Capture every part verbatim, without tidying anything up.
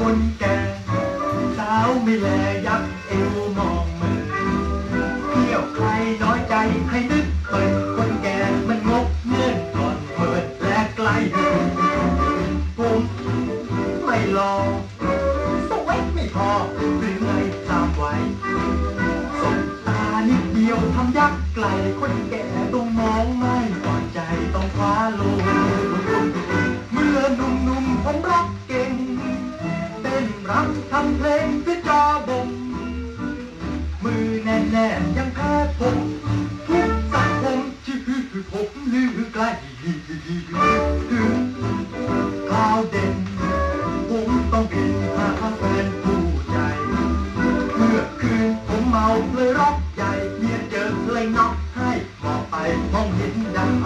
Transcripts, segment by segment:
คนแก่สาวไม่แลยักเอวมองมือเที่ยวใครน้อยใจให้นึกเปิดคนแก่มันงกเงื่อนก่อนเปิดและไกลผมไม่รอสวยไม่พอหรือไงตามไว้สบตานิดเดียวทำยักไกลคนแก่ต้องมองไม่อ่อนใจต้องคว้าลงเมื่อหนุ่มๆผมรักเก่งเต้นรำทำเพลงที่จอบงมือแน่ๆยังแพ้ผมทุกสังคมชื่อผมลือไกลถึงคราวเด่นผมต้องบินหาแฟนผู้ใจเมื่อคืนผมเมาเลยร็อกใหญ่เมียเจอเลยน็อกให้มองไปมองเห็นดัง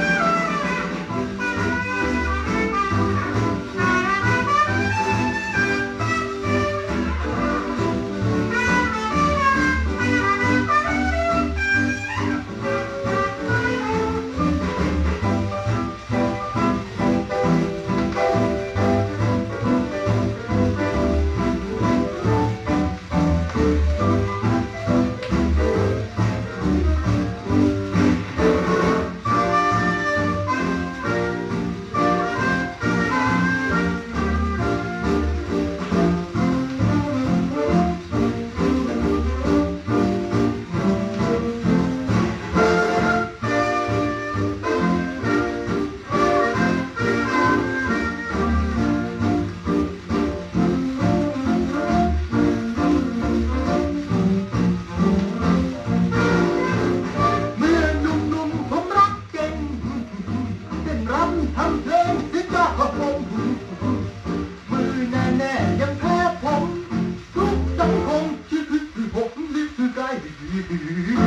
ทำเพลงที่จ้าของผมมือแน่ๆยังแพ้ผมทุกสังคมที่คือผมนี่คือไกล